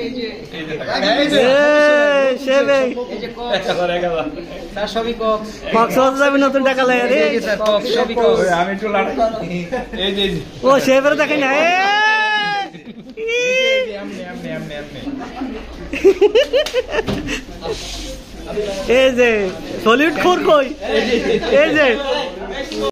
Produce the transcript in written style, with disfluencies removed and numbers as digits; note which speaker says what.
Speaker 1: কক্সবাজার নতুন টাকা লাগে রে ও সেবার দেখে না এই যে সলিড খোর কই এই যে